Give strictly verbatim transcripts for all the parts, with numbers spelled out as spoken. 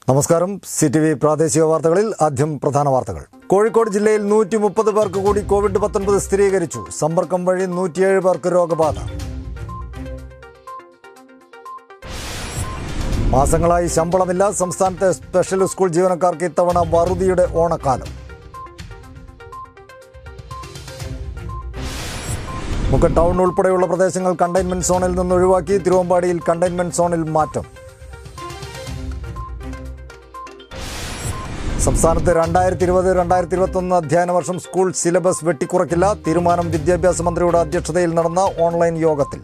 നമസ്കാരം. C T V പ്രാദേശിക വാർത്തകളിൽ ആദ്യം പ്രധാന വാർത്തകൾ. കോഴിക്കോട് ജില്ലയിൽ നൂറ്റി മുപ്പത് പേർക്ക് കൂടി കോവിഡ് പത്തൊൻപത് സ്ഥിരീകരിച്ചു. സമ്പർക്കം വഴി നൂറ്റിയേഴ് പേർക്ക് രോഗബാധ. മാസങ്ങളായി ശമ്പളമില്ല. സംസ്ഥാനത്തെ സ്പെഷ്യൽ സ്കൂൾ ജീവനക്കാർക്ക് ഇത്തവണ വറുതിയുടെ ഓണക്കാലം. മുക്കം ടൗൺ ഉൾപ്പെടെയുള്ള പ്രദേശങ്ങൾ കണ്ടെയ്ൻമെന്റ് സോണിൽ നിന്ന് ഒഴിവാക്കി. തിരുവമ്പാടിയിൽ കണ്ടെയ്ൻമെന്റ് സോണിൽ മാറ്റം. സംസ്ഥാനത്ത് രണ്ടായിരത്തി ഇരുപത് രണ്ടായിരത്തി ഇരുപത്തൊന്ന് അധ്യയന വർഷം സ്കൂൾ സിലബസ് വെട്ടിക്കുറയ്ക്കില്ല. തീരുമാനം വിദ്യാഭ്യാസ മന്ത്രിയുടെ അധ്യക്ഷതയിൽ നടന്ന ഓൺലൈൻ യോഗത്തിൽ.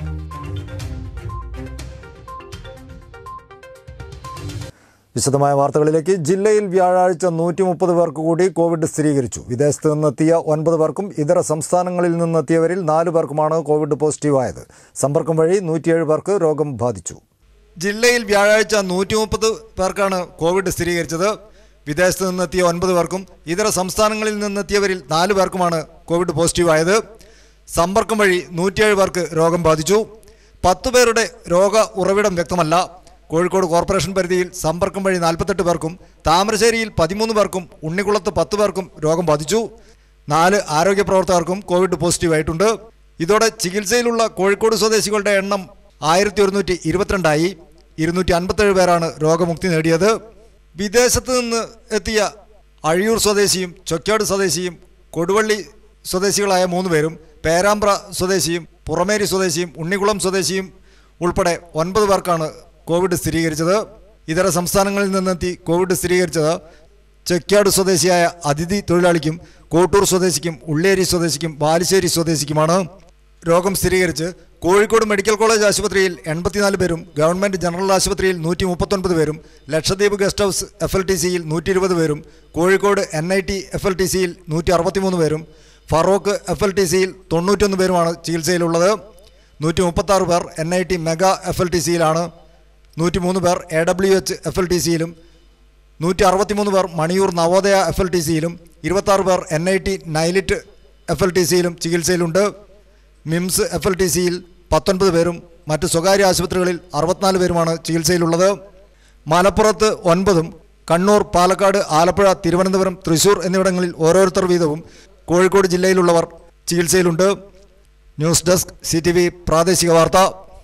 വിശദമായ വാർത്തകളിലേക്ക്. ജില്ലയിൽ വ്യാഴാഴ്ച നൂറ്റി മുപ്പത് പേർക്ക് കൂടി കോവിഡ് സ്ഥിരീകരിച്ചു. വിദേശത്ത് നിന്നെത്തിയ ഒൻപത് പേർക്കും ഇതര സംസ്ഥാനങ്ങളിൽ നിന്നെത്തിയവരിൽ നാല് പേർക്കുമാണ് കോവിഡ് പോസിറ്റീവായത്. സമ്പർക്കം വഴി നൂറ്റിയേഴ് പേർക്ക് രോഗം ബാധിച്ചു. ജില്ലയിൽ വ്യാഴാഴ്ച നൂറ്റി മുപ്പത് പേർക്കാണ് കോവിഡ് സ്ഥിരീകരിച്ചത്. വിദേശത്ത് നിന്നെത്തിയ ഒൻപത് പേർക്കും ഇതര സംസ്ഥാനങ്ങളിൽ നിന്നെത്തിയവരിൽ നാല് പേർക്കുമാണ് കോവിഡ് പോസിറ്റീവായത്. സമ്പർക്കം വഴി നൂറ്റിയേഴ് പേർക്ക് രോഗം ബാധിച്ചു. പത്ത് പേരുടെ രോഗ ഉറവിടം വ്യക്തമല്ല. കോഴിക്കോട് കോർപ്പറേഷൻ പരിധിയിൽ സമ്പർക്കം വഴി നാൽപ്പത്തെട്ട് പേർക്കും താമരശ്ശേരിയിൽ പതിമൂന്ന് പേർക്കും ഉണ്ണിക്കുളത്ത് പത്ത് പേർക്കും രോഗം ബാധിച്ചു. നാല് ആരോഗ്യ പ്രവർത്തകർക്കും കോവിഡ് പോസിറ്റീവായിട്ടുണ്ട്. ഇതോടെ ചികിത്സയിലുള്ള കോഴിക്കോട് സ്വദേശികളുടെ എണ്ണം ആയിരത്തി ഒരുന്നൂറ്റി ഇരുപത്തിരണ്ടായി. ഇരുന്നൂറ്റി അൻപത്തേഴ് പേരാണ് രോഗമുക്തി നേടിയത്. വിദേശത്ത് നിന്ന് എത്തിയ അഴിയൂർ സ്വദേശിയും ചൊക്യാട് സ്വദേശിയും കൊടുവള്ളി സ്വദേശികളായ മൂന്ന് പേരും പേരാമ്പ്ര സ്വദേശിയും പുറമേരി സ്വദേശിയും ഉണ്ണിക്കുളം സ്വദേശിയും ഉൾപ്പെടെ ഒൻപത് പേർക്കാണ് കോവിഡ് സ്ഥിരീകരിച്ചത്. ഇതര സംസ്ഥാനങ്ങളിൽ നിന്നെത്തി കോവിഡ് സ്ഥിരീകരിച്ചത് ചെക്യാട് സ്വദേശിയായ അതിഥി തൊഴിലാളിക്കും കോട്ടൂർ സ്വദേശിക്കും ഉള്ളേരി സ്വദേശിക്കും ബാലുശ്ശേരി സ്വദേശിക്കുമാണ്. രോഗം സ്ഥിരീകരിച്ച് കോഴിക്കോട് മെഡിക്കൽ കോളേജ് ആശുപത്രിയിൽ എൺപത്തിനാല് പേരും ഗവൺമെൻറ് ജനറൽ ആശുപത്രിയിൽ നൂറ്റി മുപ്പത്തൊൻപത് പേരും Lakshadweep guest house F L T സിയിൽ നൂറ്റി ഇരുപത് പേരും Kozhikode N I T F L T സിയിൽ നൂറ്റി അറുപത്തിമൂന്ന് പേരും ഫറോക്ക് എഫ് എൽ ടി സിയിൽ തൊണ്ണൂറ്റൊന്ന് പേരുമാണ് ചികിത്സയിലുള്ളത്. നൂറ്റി മുപ്പത്താറ് പേർ N I T mega F L T സിയിലാണ്. നൂറ്റി മൂന്ന് പേർ A W H F L T സിയിലും നൂറ്റി അറുപത്തിമൂന്ന് പേർ Maniyur Navodaya F L T സിയിലും ഇരുപത്താറ് പേർ N I T NIELIT F L T സിയിലും ചികിത്സയിലുണ്ട്. മിംസ് എഫ് എൽ ടി സിയിൽ പത്തൊൻപത് പേരും മറ്റ് സ്വകാര്യ ആശുപത്രികളിൽ അറുപത്തിനാല് പേരുമാണ് ചികിത്സയിലുള്ളത്. മലപ്പുറത്ത് ഒൻപതും കണ്ണൂർ, പാലക്കാട്, ആലപ്പുഴ, തിരുവനന്തപുരം, തൃശൂർ എന്നിവിടങ്ങളിൽ ഓരോരുത്തർ വീതവും കോഴിക്കോട് ജില്ലയിലുള്ളവർ ചികിത്സയിലുണ്ട്. News desk C T V പ്രാദേശിക വാർത്ത.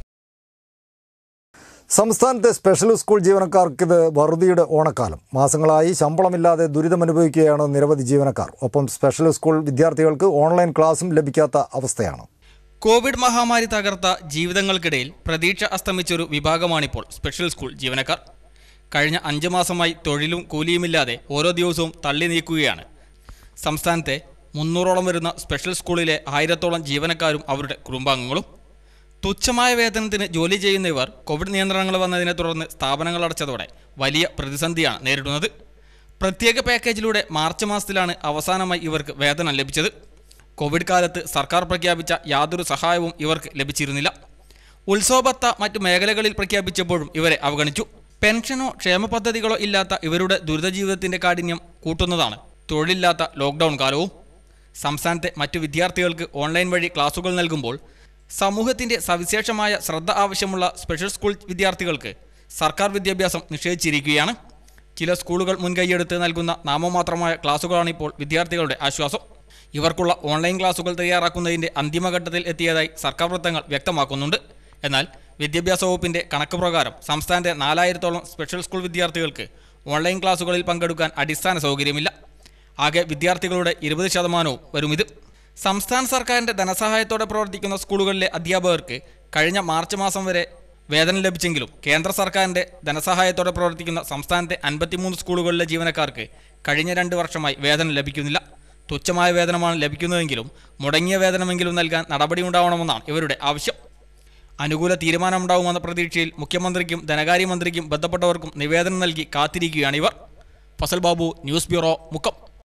സംസ്ഥാനത്തെ സ്പെഷ്യൽ സ്കൂൾ ജീവനക്കാർക്കിത് വറുതിയുടെ ഓണക്കാലം. മാസങ്ങളായി ശമ്പളമില്ലാതെ ദുരിതമനുഭവിക്കുകയാണ് നിരവധി ജീവനക്കാർ. ഒപ്പം സ്പെഷ്യൽ സ്കൂൾ വിദ്യാർത്ഥികൾക്ക് ഓൺലൈൻ ക്ലാസും ലഭിക്കാത്ത അവസ്ഥയാണ്. കോവിഡ് മഹാമാരി തകർത്ത ജീവിതങ്ങൾക്കിടയിൽ പ്രതീക്ഷ അസ്തമിച്ചൊരു വിഭാഗമാണിപ്പോൾ സ്പെഷ്യൽ സ്കൂൾ ജീവനക്കാർ. കഴിഞ്ഞ അഞ്ച് മാസമായി തൊഴിലും കൂലിയുമില്ലാതെ ഓരോ ദിവസവും തള്ളി നീക്കുകയാണ്. സംസ്ഥാനത്തെ മുന്നൂറോളം വരുന്ന സ്പെഷ്യൽ സ്കൂളിലെ ആയിരത്തോളം ജീവനക്കാരും അവരുടെ കുടുംബാംഗങ്ങളും. തുച്ഛമായ വേതനത്തിന് ജോലി ചെയ്യുന്ന ഇവർ കോവിഡ് നിയന്ത്രണങ്ങൾ വന്നതിനെ തുടർന്ന് സ്ഥാപനങ്ങൾ അടച്ചതോടെ വലിയ പ്രതിസന്ധിയാണ് നേരിടുന്നത്. പ്രത്യേക പാക്കേജിലൂടെ മാർച്ച് മാസത്തിലാണ് അവസാനമായി ഇവർക്ക് വേതനം ലഭിച്ചത്. കോവിഡ് കാലത്ത് സർക്കാർ പ്രഖ്യാപിച്ച യാതൊരു സഹായവും ഇവർക്ക് ലഭിച്ചിരുന്നില്ല. ഉത്സവഭത്ത മറ്റു മേഖലകളിൽ പ്രഖ്യാപിച്ചപ്പോഴും ഇവരെ അവഗണിച്ചു. പെൻഷനോ ക്ഷേമ പദ്ധതികളോ ഇല്ലാത്ത ഇവരുടെ ദുരിതജീവിതത്തിൻ്റെ കാഠിന്യം കൂട്ടുന്നതാണ് തൊഴിലില്ലാത്ത ലോക്ക്ഡൗൺ കാലവും. സംസ്ഥാനത്തെ മറ്റു വിദ്യാർത്ഥികൾക്ക് ഓൺലൈൻ വഴി ക്ലാസുകൾ നൽകുമ്പോൾ സമൂഹത്തിൻ്റെ സവിശേഷമായ ശ്രദ്ധ ആവശ്യമുള്ള സ്പെഷ്യൽ സ്കൂൾ വിദ്യാർത്ഥികൾക്ക് സർക്കാർ വിദ്യാഭ്യാസം നിഷേധിച്ചിരിക്കുകയാണ്. ചില സ്കൂളുകൾ മുൻകൈയെടുത്ത് നൽകുന്ന നാമമാത്രമായ ക്ലാസുകളാണിപ്പോൾ വിദ്യാർത്ഥികളുടെ ആശ്വാസം. ഇവർക്കുള്ള ഓൺലൈൻ ക്ലാസുകൾ തയ്യാറാക്കുന്നതിൻ്റെ അന്തിമഘട്ടത്തിൽ എത്തിയതായി സർക്കാർ വൃത്തങ്ങൾ വ്യക്തമാക്കുന്നുണ്ട്. എന്നാൽ വിദ്യാഭ്യാസ വകുപ്പിൻ്റെ കണക്ക് പ്രകാരം സംസ്ഥാനത്തെ നാലായിരത്തോളം സ്പെഷ്യൽ സ്കൂൾ വിദ്യാർത്ഥികൾക്ക് ഓൺലൈൻ ക്ലാസുകളിൽ പങ്കെടുക്കാൻ അടിസ്ഥാന സൗകര്യമില്ല. ആകെ വിദ്യാർത്ഥികളുടെ ഇരുപത് ശതമാനവും വരും ഇത്. സംസ്ഥാന സർക്കാരിൻ്റെ ധനസഹായത്തോടെ പ്രവർത്തിക്കുന്ന സ്കൂളുകളിലെ അധ്യാപകർക്ക് കഴിഞ്ഞ മാർച്ച് മാസം വരെ വേതനം ലഭിച്ചെങ്കിലും കേന്ദ്ര സർക്കാരിൻ്റെ ധനസഹായത്തോടെ പ്രവർത്തിക്കുന്ന സംസ്ഥാനത്തെ അൻപത്തിമൂന്ന് സ്കൂളുകളിലെ ജീവനക്കാർക്ക് കഴിഞ്ഞ രണ്ട് വർഷമായി വേതനം ലഭിക്കുന്നില്ല. തുച്ഛമായ വേതനമാണ് ലഭിക്കുന്നതെങ്കിലും മുടങ്ങിയ വേതനമെങ്കിലും നൽകാൻ നടപടിയുണ്ടാവണമെന്നാണ് ഇവരുടെ ആവശ്യം. അനുകൂല തീരുമാനമുണ്ടാകുമെന്ന പ്രതീക്ഷയിൽ മുഖ്യമന്ത്രിക്കും ധനകാര്യമന്ത്രിക്കും ബന്ധപ്പെട്ടവർക്കും നിവേദനം നൽകി കാത്തിരിക്കുകയാണിവർ. Fazal Babu, news bureau, Mukkam.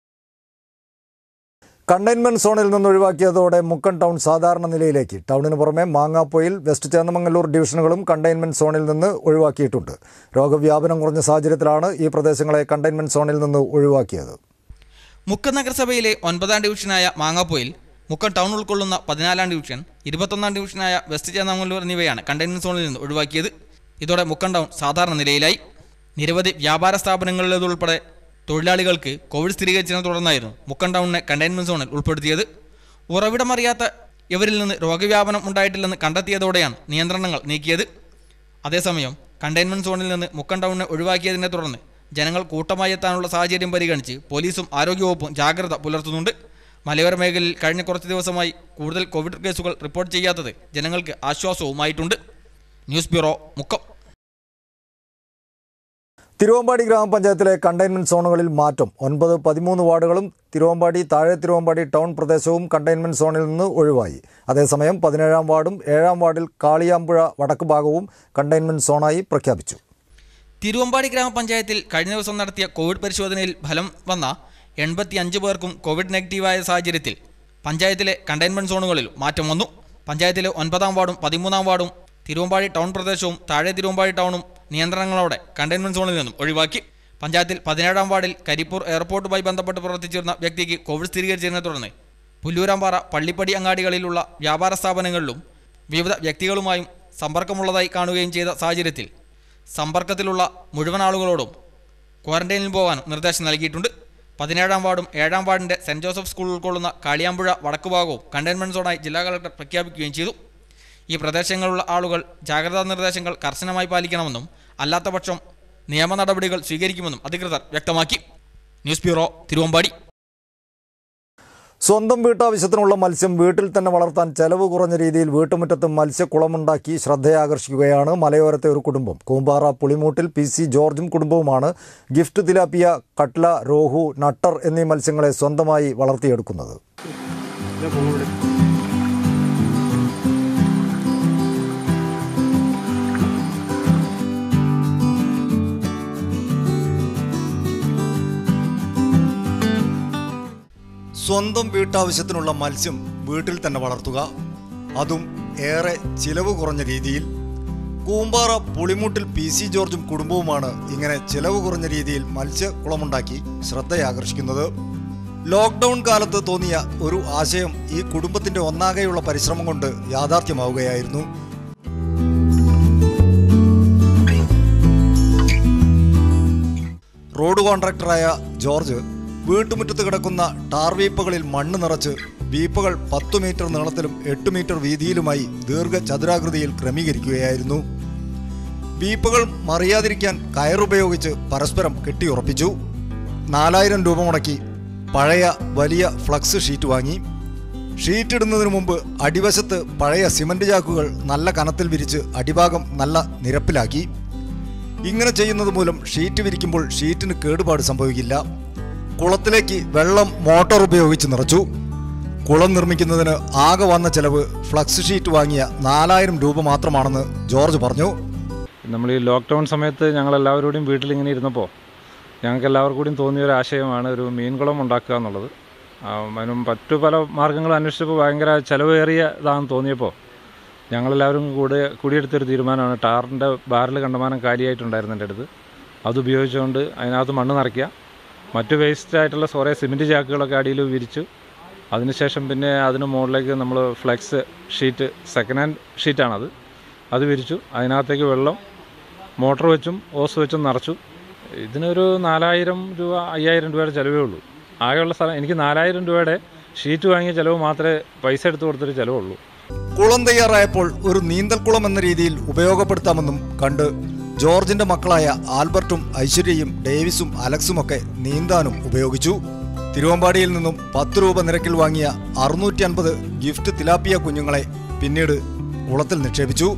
Containment സോണിൽ നിന്ന് ഒഴിവാക്കിയതോടെ മുക്കം ടൗൺ സാധാരണ നിലയിലേക്ക്. ടൗണിന് പുറമെ മാങ്ങാപ്പൊയിൽ, വെസ്റ്റ് ചേന്നമംഗല്ലൂർ ഡിവിഷനുകളും കണ്ടെയ്ൻമെന്റ് സോണിൽ നിന്ന് ഒഴിവാക്കിയിട്ടുണ്ട്. രോഗവ്യാപനം കുറഞ്ഞ സാഹചര്യത്തിലാണ് ഈ പ്രദേശങ്ങളെ കണ്ടെയ്ൻമെന്റ് സോണിൽ നിന്ന് ഒഴിവാക്കിയത്. മുക്കം നഗരസഭയിലെ ഒൻപതാം ഡിവിഷനായ മാങ്ങാപ്പൊയിൽ, മുക്കം ടൗൺ ഉൾക്കൊള്ളുന്ന പതിനാലാം ഡിവിഷൻ, ഇരുപത്തൊന്നാം ഡിവിഷനായ വെസ്റ്റ് ചേന്നമംഗല്ലൂർ എന്നിവയാണ് കണ്ടെയ്ൻമെന്റ് സോണിൽ നിന്ന് ഒഴിവാക്കിയത്. ഇതോടെ മുക്കം ടൗൺ സാധാരണ നിലയിലായി. നിരവധി വ്യാപാര സ്ഥാപനങ്ങളിലുൾപ്പെടെ തൊഴിലാളികൾക്ക് കോവിഡ് സ്ഥിരീകരിച്ചതിനെ തുടർന്നായിരുന്നു മുക്കം ടൗണിനെ കണ്ടെയ്ൻമെന്റ് സോണിൽ ഉൾപ്പെടുത്തിയത്. ഉറവിടമറിയാത്ത ഇവരിൽ നിന്ന് രോഗവ്യാപനം ഉണ്ടായിട്ടില്ലെന്ന് കണ്ടെത്തിയതോടെയാണ് നിയന്ത്രണങ്ങൾ നീക്കിയത്. അതേസമയം കണ്ടെയ്ൻമെന്റ് സോണിൽ നിന്ന് മുക്കം ടൗണിനെ ഒഴിവാക്കിയതിനെ തുടർന്ന് ജനങ്ങൾ കൂട്ടമായി എത്താനുള്ള സാഹചര്യം പരിഗണിച്ച് പോലീസും ആരോഗ്യവകുപ്പും ജാഗ്രത പുലർത്തുന്നുണ്ട്. മലയോര മേഖലയിൽ കഴിഞ്ഞ കുറച്ച് ദിവസമായി കൂടുതൽ കോവിഡ് കേസുകൾ റിപ്പോർട്ട് ചെയ്യാത്തത് ജനങ്ങൾക്ക് ആശ്വാസവുമായിട്ടുണ്ട്. News bureau, Mukkam. തിരുവമ്പാടി ഗ്രാമപഞ്ചായത്തിലെ കണ്ടെയ്ൻമെന്റ് സോണുകളിൽ മാറ്റം. ഒൻപത് പതിമൂന്ന് വാർഡുകളും തിരുവമ്പാടി, താഴെ തിരുവമ്പാടി ടൗൺ പ്രദേശവും കണ്ടെയ്ൻമെന്റ് സോണിൽ നിന്ന് ഒഴിവായി. അതേസമയം പതിനേഴാം വാർഡും ഏഴാം വാർഡിൽ കാളിയാമ്പുഴ വടക്ക് ഭാഗവും കണ്ടെയ്ൻമെന്റ് സോണായി പ്രഖ്യാപിച്ചു. തിരുവമ്പാടി ഗ്രാമപഞ്ചായത്തിൽ കഴിഞ്ഞ ദിവസം നടത്തിയ കോവിഡ് പരിശോധനയിൽ ഫലം വന്ന എൺപത്തി അഞ്ച് പേർക്കും കോവിഡ് നെഗറ്റീവായ സാഹചര്യത്തിൽ പഞ്ചായത്തിലെ കണ്ടെയ്ൻമെന്റ് സോണുകളിൽ മാറ്റം വന്നു. പഞ്ചായത്തിലെ ഒൻപതാം വാർഡും പതിമൂന്നാം വാർഡും തിരുവമ്പാടി ടൗൺ പ്രദേശവും താഴെ തിരുവമ്പാടി ടൗണും നിയന്ത്രണങ്ങളോടെ കണ്ടെയ്ൻമെന്റ് സോണിൽ നിന്നും ഒഴിവാക്കി. പഞ്ചായത്തിൽ പതിനേഴാം വാർഡിൽ കരിപ്പൂർ എയർപോർട്ടുമായി ബന്ധപ്പെട്ട് പ്രവർത്തിച്ചിരുന്ന വ്യക്തിക്ക് കോവിഡ് സ്ഥിരീകരിച്ചതിനെ തുടർന്ന് പുല്ലൂരാമ്പാറ, പള്ളിപ്പടി അങ്ങാടികളിലുള്ള വ്യാപാര സ്ഥാപനങ്ങളിലും വിവിധ വ്യക്തികളുമായും സമ്പർക്കമുള്ളതായി കാണുകയും ചെയ്ത സാഹചര്യത്തിൽ സമ്പർക്കത്തിലുള്ള മുഴുവൻ ആളുകളോടും ക്വാറന്റൈനിൽ പോകാനും നിർദ്ദേശം നൽകിയിട്ടുണ്ട്. പതിനേഴാം വാർഡും ഏഴാം വാർഡിൻ്റെ സെൻറ് ജോസഫ് സ്കൂൾ ഉൾക്കൊള്ളുന്ന കാളിയാമ്പുഴ വടക്കുഭാഗവും കണ്ടെയ്ൻമെന്റ് സോണായി ജില്ലാ കളക്ടർ പ്രഖ്യാപിക്കുകയും ചെയ്തു. ഈ പ്രദേശങ്ങളിലുള്ള ആളുകൾ ജാഗ്രതാ നിർദ്ദേശങ്ങൾ കർശനമായി പാലിക്കണമെന്നും അല്ലാത്തപക്ഷം നിയമ നടപടികൾ സ്വീകരിക്കുമെന്നും അധികൃതർ വ്യക്തമാക്കി. News bureau, Thiruvambady. സ്വന്തം വീട്ടാവശ്യത്തിനുള്ള മത്സ്യം വീട്ടിൽ തന്നെ വളർത്താൻ ചെലവ് കുറഞ്ഞ രീതിയിൽ വീട്ടുമുറ്റത്ത് മത്സ്യക്കുളമുണ്ടാക്കി ശ്രദ്ധയാകർഷിക്കുകയാണ് മലയോരത്തെ ഒരു കുടുംബം. കൂമ്പാറ പുളിമൂട്ടിൽ പി സി ജോർജും കുടുംബവുമാണ് ഗിഫ്റ്റ് തിലാപ്പിയ, കട്ല, രോഹു, നട്ടർ എന്നീ മത്സ്യങ്ങളെ സ്വന്തമായി വളർത്തിയെടുക്കുന്നത്. സ്വന്തം വീട്ടാവശ്യത്തിനുള്ള മത്സ്യം വീട്ടിൽ തന്നെ വളർത്തുക, അതും ഏറെ ചിലവ് കുറഞ്ഞ രീതിയിൽ. കൂമ്പാറ പുളിമൂട്ടിൽ പി സി ജോർജും കുടുംബവുമാണ് ഇങ്ങനെ ചിലവ് കുറഞ്ഞ രീതിയിൽ മത്സ്യക്കുളമുണ്ടാക്കി ശ്രദ്ധയാകർഷിക്കുന്നത്. ലോക്ക്ഡൗൺ കാലത്ത് തോന്നിയ ഒരു ആശയം ഈ കുടുംബത്തിന്റെ ഒന്നാകെയുള്ള പരിശ്രമം കൊണ്ട് യാഥാർത്ഥ്യമാവുകയായിരുന്നു. റോഡ് കോൺട്രാക്ടറായ ജോർജ് വീട്ടുമുറ്റത്ത് കിടക്കുന്ന ടാർ വീപ്പകളിൽ മണ്ണ് നിറച്ച് വീപ്പകൾ പത്തു മീറ്റർ നീളത്തിലും എട്ട് മീറ്റർ വീതിയിലുമായി ദീർഘചതുരാകൃതിയിൽ ക്രമീകരിക്കുകയായിരുന്നു. വീപ്പകൾ മറിയാതിരിക്കാൻ കയറുപയോഗിച്ച് പരസ്പരം കെട്ടിയുറപ്പിച്ചു. നാലായിരം രൂപ മുടക്കി പഴയ വലിയ ഫ്ലക്സ് ഷീറ്റ് വാങ്ങി. ഷീറ്റ് ഇടുന്നതിന് മുമ്പ് അടിവശത്ത് പഴയ സിമന്റ് ചാക്കുകൾ നല്ല കനത്തിൽ വിരിച്ച് അടിഭാഗം നല്ല നിരപ്പിലാക്കി. ഇങ്ങനെ ചെയ്യുന്നത് മൂലം ഷീറ്റ് വിരിക്കുമ്പോൾ ഷീറ്റിന് കേടുപാട് സംഭവിക്കില്ല. കുളത്തിലേക്ക് വെള്ളം മോട്ടോർ ഉപയോഗിച്ച് നിറച്ചു. കുളം നിർമ്മിക്കുന്നതിന് ആകെ വന്ന ചെലവ് ഫ്ലക്സ് ഷീറ്റ് വാങ്ങിയ നാലായിരം രൂപ മാത്രമാണെന്ന് ജോർജ് പറഞ്ഞു. നമ്മൾ ഈ ലോക്ക്ഡൗൺ സമയത്ത് ഞങ്ങളെല്ലാവരോടും വീട്ടിലിങ്ങനെ ഇരുന്നപ്പോൾ ഞങ്ങൾക്ക് എല്ലാവർക്കും കൂടിയും തോന്നിയ ഒരു ആശയമാണ് ഒരു മീൻകുളം ഉണ്ടാക്കുക എന്നുള്ളത്. അതിനും മറ്റു പല മാർഗ്ഗങ്ങൾ അന്വേഷിച്ചപ്പോൾ ഭയങ്കര ചിലവേറിയ ഇതാണെന്ന് തോന്നിയപ്പോൾ ഞങ്ങളെല്ലാവരും കൂടെ കൂടിയെടുത്തൊരു തീരുമാനമാണ് ടാറിൻ്റെ ബാരൽ കണ്ടമാനം കാലിയായിട്ടുണ്ടായിരുന്നു എൻ്റെ അടുത്ത്. അതുപയോഗിച്ചുകൊണ്ട് അതിനകത്ത് മണ്ണ് നിറയ്ക്കുക, മറ്റു വേസ്റ്റ് ആയിട്ടുള്ള കുറേ സിമെൻറ്റ് ചാക്കുകളൊക്കെ അടിയിൽ വിരിച്ചു. അതിനുശേഷം പിന്നെ അതിന് മുകളിലേക്ക് നമ്മൾ ഫ്ലെക്സ് ഷീറ്റ്, സെക്കൻഡ് ഹാൻഡ് ഷീറ്റാണത്, അത് വിരിച്ചു. അതിനകത്തേക്ക് വെള്ളം മോട്ടർ വെച്ചും ഓസ് വെച്ചും നിറച്ചു. ഇതിനൊരു നാലായിരം രൂപ അയ്യായിരം രൂപയുടെ ചിലവേ ഉള്ളൂ. ആകെയുള്ള സ്ഥലം എനിക്ക് നാലായിരം രൂപയുടെ ഷീറ്റ് വാങ്ങിയ ചിലവ് മാത്രമേ പൈസ എടുത്തു കൊടുത്തൊരു ചിലവുള്ളൂ. കുളം തയ്യാറായപ്പോൾ ഒരു നീന്തൽക്കുളം എന്ന രീതിയിൽ ഉപയോഗപ്പെടുത്താമെന്നും കണ്ട് ജോർജിന്റെ മക്കളായ ആൽബർട്ടും ഐശ്വര്യയും ഡേവിസും അലക്സുമൊക്കെ നീന്താനും ഉപയോഗിച്ചു. തിരുവമ്പാടിയിൽ നിന്നും പത്ത് രൂപ നിരക്കിൽ വാങ്ങിയ അറുന്നൂറ്റി അൻപത് ഗിഫ്റ്റ് തിലാപ്പിയ കുഞ്ഞുങ്ങളെ പിന്നീട് കുളത്തിൽ നിക്ഷേപിച്ചു.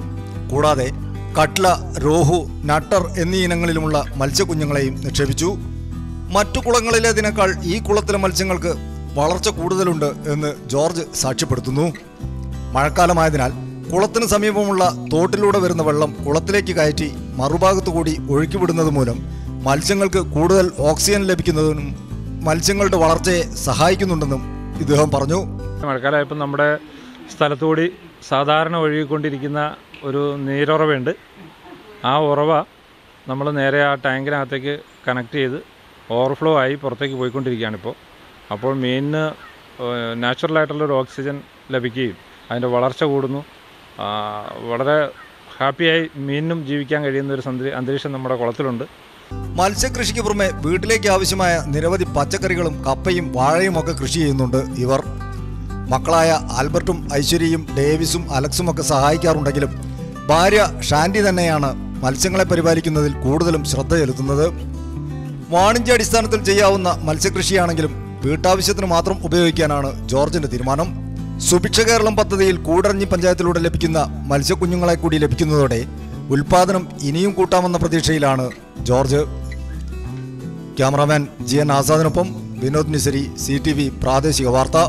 കൂടാതെ കട്ല, രോഹു, നട്ടർ എന്നീ ഇനങ്ങളിലുമുള്ള മത്സ്യക്കുഞ്ഞുങ്ങളെയും നിക്ഷേപിച്ചു. മറ്റു കുളങ്ങളിലേതിനേക്കാൾ ഈ കുളത്തിലെ മത്സ്യങ്ങൾക്ക് വളർച്ച കൂടുതലുണ്ട് എന്ന് ജോർജ് സാക്ഷ്യപ്പെടുത്തുന്നു. മഴക്കാലമായതിനാൽ കുളത്തിന് സമീപമുള്ള തോട്ടിലൂടെ വരുന്ന വെള്ളം കുളത്തിലേക്ക് കയറ്റി മറുഭാഗത്തുകൂടി ഒഴുക്കിവിടുന്നത് മൂലം മത്സ്യങ്ങൾക്ക് കൂടുതൽ ഓക്സിജൻ ലഭിക്കുന്നതിനും മത്സ്യങ്ങളുടെ വളർച്ചയെ സഹായിക്കുന്നുണ്ടെന്നും ഇദ്ദേഹം പറഞ്ഞു. മഴക്കാലമായപ്പോൾ നമ്മുടെ സ്ഥലത്തുകൂടി സാധാരണ ഒഴുകിക്കൊണ്ടിരിക്കുന്ന ഒരു നീരുറവയുണ്ട്. ആ ഉറവ നമ്മൾ നേരെ ആ ടാങ്കിനകത്തേക്ക് കണക്ട് ചെയ്ത് ഓവർഫ്ലോ ആയി പുറത്തേക്ക് പോയിക്കൊണ്ടിരിക്കുകയാണ് ഇപ്പോൾ. അപ്പോൾ മീനിന് നാച്ചുറലായിട്ടുള്ളൊരു ഓക്സിജൻ ലഭിക്കുകയും അതിൻ്റെ വളർച്ച കൂടുന്നു. വളരെ ഹാപ്പിയായി മീനിനും ജീവിക്കാൻ കഴിയുന്ന ഒരു അന്തരീക്ഷം നമ്മുടെ കുളത്തിലുണ്ട്. മത്സ്യകൃഷിക്ക് പുറമെ വീട്ടിലേക്ക് ആവശ്യമായ നിരവധി പച്ചക്കറികളും കപ്പയും വാഴയും ഒക്കെ കൃഷി ചെയ്യുന്നുണ്ട് ഇവർ. മക്കളായ ആൽബർട്ടും ഐശ്വര്യയും ഡേവിസും അലക്സും ഒക്കെ സഹായിക്കാറുണ്ടെങ്കിലും ഭാര്യ ഷാൻഡി തന്നെയാണ് മത്സ്യങ്ങളെ പരിപാലിക്കുന്നതിൽ കൂടുതലും ശ്രദ്ധ ചെലുത്തുന്നത്. വാണിജ്യാടിസ്ഥാനത്തിൽ ചെയ്യാവുന്ന മത്സ്യകൃഷിയാണെങ്കിലും വീട്ടാവശ്യത്തിന് മാത്രം ഉപയോഗിക്കാനാണ് ജോർജിന്റെ തീരുമാനം. സുഭിക്ഷ കേരളം പദ്ധതിയിൽ കൂടറഞ്ഞി പഞ്ചായത്തിലൂടെ ലഭിക്കുന്ന മത്സ്യക്കുഞ്ഞുങ്ങളെ കൂടി ലഭിക്കുന്നതോടെ ഉൽപാദനം ഇനിയും കൂട്ടാമെന്ന പ്രതീക്ഷയിലാണ് ജോർജ്. ക്യാമറാമാൻ ജി എൻ ആസാദിനൊപ്പം Vinod Nisari, C T V പ്രാദേശിക വാർത്ത.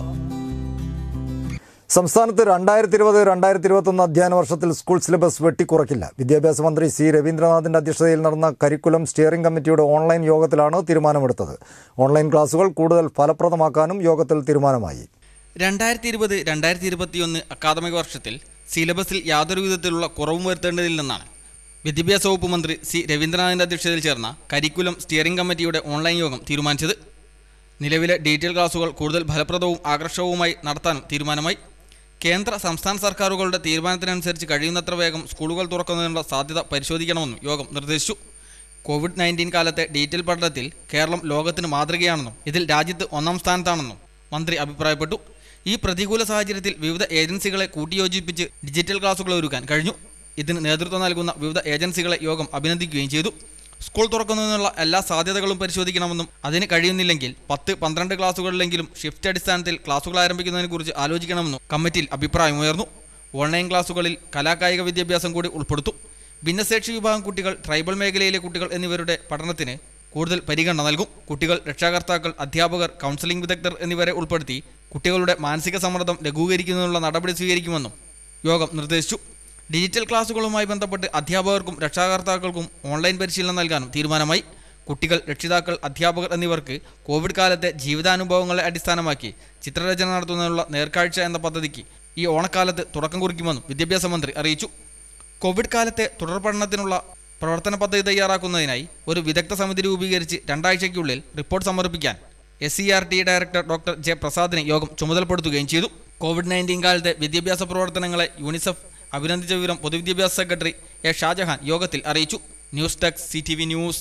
സംസ്ഥാനത്ത് രണ്ടായിരത്തി ഇരുപത് രണ്ടായിരത്തി ഇരുപത്തൊന്ന് അധ്യയന വർഷത്തിൽ സ്കൂൾ സിലബസ് വെട്ടിക്കുറയ്ക്കില്ല. വിദ്യാഭ്യാസ മന്ത്രി സി രവീന്ദ്രനാഥിന്റെ അധ്യക്ഷതയിൽ നടന്ന കരിക്കുലം സ്റ്റിയറിംഗ് കമ്മിറ്റിയുടെ ഓൺലൈൻ യോഗത്തിലാണ് തീരുമാനമെടുത്തത്. ഓൺലൈൻ ക്ലാസുകൾ കൂടുതൽ ഫലപ്രദമാക്കാനും യോഗത്തിൽ തീരുമാനമായി. രണ്ടായിരത്തി ഇരുപത് രണ്ടായിരത്തി ഇരുപത്തിയൊന്ന് അക്കാദമിക വർഷത്തിൽ സിലബസിൽ യാതൊരു വിധത്തിലുള്ള കുറവും വരുത്തേണ്ടതില്ലെന്നാണ് വിദ്യാഭ്യാസ വകുപ്പ് മന്ത്രി സി രവീന്ദ്രനാഥിന്റെ അധ്യക്ഷതയിൽ ചേർന്ന കരിക്കുലം സ്റ്റിയറിംഗ് കമ്മിറ്റിയുടെ ഓൺലൈൻ യോഗം തീരുമാനിച്ചത്. നിലവിലെ ഡീറ്റെയിൽ ക്ലാസുകൾ കൂടുതൽ ഫലപ്രദവും ആകർഷകവുമായി നടത്താനും തീരുമാനമായി. കേന്ദ്ര സംസ്ഥാന സർക്കാരുകളുടെ തീരുമാനത്തിനനുസരിച്ച് കഴിയുന്നത്ര വേഗം സ്കൂളുകൾ തുറക്കുന്നതിനുള്ള സാധ്യത പരിശോധിക്കണമെന്നും യോഗം നിർദ്ദേശിച്ചു. കോവിഡ് നയൻറ്റീൻ കാലത്തെ ഡീറ്റെയിൽ പഠനത്തിൽ കേരളം ലോകത്തിന് മാതൃകയാണെന്നും ഇതിൽ രാജ്യത്ത് ഒന്നാം സ്ഥാനത്താണെന്നും മന്ത്രി അഭിപ്രായപ്പെട്ടു. ഈ പ്രതികൂല സാഹചര്യത്തിൽ വിവിധ ഏജൻസികളെ കൂട്ടിയോജിപ്പിച്ച് ഡിജിറ്റൽ ക്ലാസുകൾ ഒരുക്കാൻ കഴിഞ്ഞു. ഇതിന് നേതൃത്വം നൽകുന്ന വിവിധ ഏജൻസികളെ യോഗം അഭിനന്ദിക്കുകയും ചെയ്തു. സ്കൂൾ തുറക്കുന്നതിനുള്ള എല്ലാ സാധ്യതകളും പരിശോധിക്കണമെന്നും അതിന് കഴിയുന്നില്ലെങ്കിൽ പത്ത് പന്ത്രണ്ട് ക്ലാസുകളിലെങ്കിലും ഷിഫ്റ്റ് അടിസ്ഥാനത്തിൽ ക്ലാസുകൾ ആരംഭിക്കുന്നതിനെക്കുറിച്ച് ആലോചിക്കണമെന്നും കമ്മിറ്റിയിൽ അഭിപ്രായമുയർന്നു. ഓൺലൈൻ ക്ലാസുകളിൽ കലാകായിക വിദ്യാഭ്യാസം കൂടി ഉൾപ്പെടുത്തും. ഭിന്നശേഷി വിഭാഗം കുട്ടികൾ, ട്രൈബൽ മേഖലയിലെ കുട്ടികൾ എന്നിവരുടെ പഠനത്തിന് കൂടുതൽ പരിഗണന നൽകും. കുട്ടികൾ, രക്ഷാകർത്താക്കൾ, അധ്യാപകർ, കൗൺസിലിംഗ് വിദഗ്ധർ എന്നിവരെ ഉൾപ്പെടുത്തി കുട്ടികളുടെ മാനസിക സമ്മർദ്ദം ലഘൂകരിക്കുന്നതിനുള്ള നടപടി സ്വീകരിക്കുമെന്നും യോഗം നിർദ്ദേശിച്ചു. ഡിജിറ്റൽ ക്ലാസുകളുമായി ബന്ധപ്പെട്ട് അധ്യാപകർക്കും രക്ഷാകർത്താക്കൾക്കും ഓൺലൈൻ പരിശീലനം നൽകാനും തീരുമാനമായി. കുട്ടികൾ, രക്ഷിതാക്കൾ, അധ്യാപകർ എന്നിവർക്ക് കോവിഡ് കാലത്തെ ജീവിതാനുഭവങ്ങളെ അടിസ്ഥാനമാക്കി ചിത്രരചന നടത്തുന്നതിനുള്ള നേർക്കാഴ്ച എന്ന പദ്ധതിക്ക് ഈ ഓണക്കാലത്ത് തുടക്കം കുറിക്കുമെന്നും വിദ്യാഭ്യാസ മന്ത്രി അറിയിച്ചു. കോവിഡ് കാലത്തെ തുടർ പഠനത്തിനുള്ള പ്രവർത്തന പദ്ധതി തയ്യാറാക്കുന്നതിനായി ഒരു വിദഗ്ധ സമിതി രൂപീകരിച്ച് രണ്ടാഴ്ചയ്ക്കുള്ളിൽ റിപ്പോർട്ട് സമർപ്പിക്കാൻ S C R T director doctor J പ്രസാദിനെ യോഗം ചുമതലപ്പെടുത്തുകയും ചെയ്തു. കോവിഡ് നയൻറ്റീൻ കാലത്തെ വിദ്യാഭ്യാസ പ്രവർത്തനങ്ങളെ യൂണിസെഫ് അഭിനന്ദിച്ച വിവരം പൊതുവിദ്യാഭ്യാസ സെക്രട്ടറി എ ഷാജഹാൻ യോഗത്തിൽ അറിയിച്ചു. News desk, C T V news.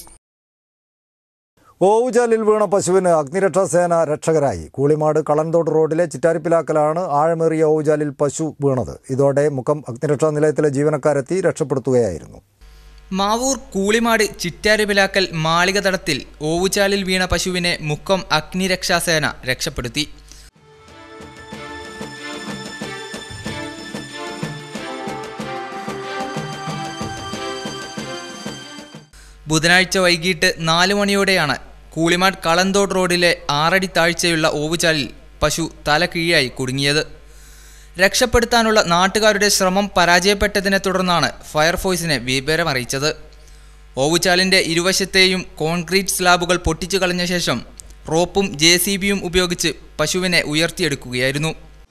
ഓവുചാലിൽ വീണ പശുവിന് അഗ്നിരക്ഷാസേന രക്ഷകരായി. കൂളിമാട് കളൻതോട് റോഡിലെ ചിറ്റാരിപ്പിലാക്കലാണ് ആഴമേറിയ ഓവുചാലിൽ പശു വീണത്. ഇതോടെ മുക്കം അഗ്നിരക്ഷാ നിലയത്തിലെ ജീവനക്കാരെത്തി രക്ഷപ്പെടുത്തുകയായിരുന്നു. മാവൂർ കൂളിമാട് ചിറ്റാരിപ്പിലാക്കൽ മാളിക തടത്തിൽ ഓവുചാലിൽ വീണ പശുവിനെ മുക്കം അഗ്നിരക്ഷാസേന രക്ഷപ്പെടുത്തി. ബുധനാഴ്ച വൈകിട്ട് നാല് മണിയോടെയാണ് കൂളിമാട് കളന്തോട് റോഡിലെ ആറടി താഴ്ചയുള്ള ഓവുചാലിൽ പശു തല കീഴായി കുടുങ്ങിയത്. രക്ഷപ്പെടുത്താനുള്ള നാട്ടുകാരുടെ ശ്രമം പരാജയപ്പെട്ടതിനെ തുടർന്നാണ് ഫയർഫോഴ്സിനെ വിവരമറിയിച്ചത്. ഓവുചാലിൻ്റെ ഇരുവശത്തെയും കോൺക്രീറ്റ് സ്ലാബുകൾ പൊട്ടിച്ചു കളഞ്ഞ ശേഷം റോപ്പും ജെ സി ബിയും ഉപയോഗിച്ച് പശുവിനെ ഉയർത്തിയെടുക്കുകയായിരുന്നു.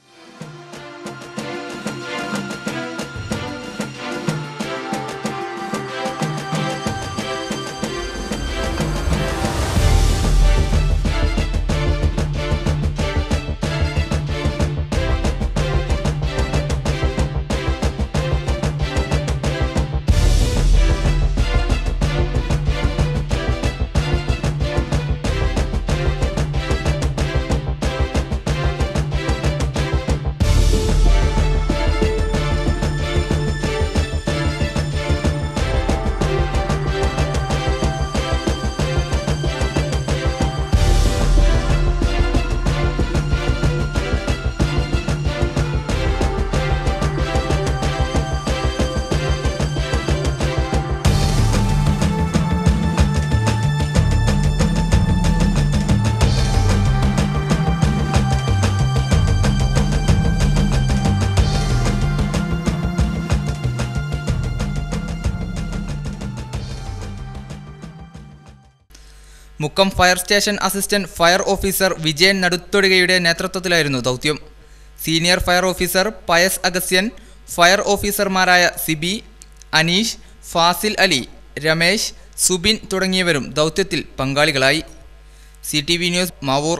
Mukkam fire station assistant fire officer Vijayan നടുത്തൊടുകയുടെ നേതൃത്വത്തിലായിരുന്നു ദൗത്യം. സീനിയർ ഫയർ ഓഫീസർ പയസ് അഗസ്യൻ, ഫയർ ഓഫീസർമാരായ സിബി, അനീഷ്, ഫാസിൽ അലി, രമേശ്, സുബിൻ തുടങ്ങിയവരും ദൗത്യത്തിൽ പങ്കാളികളായി. C T V news, Mavoor.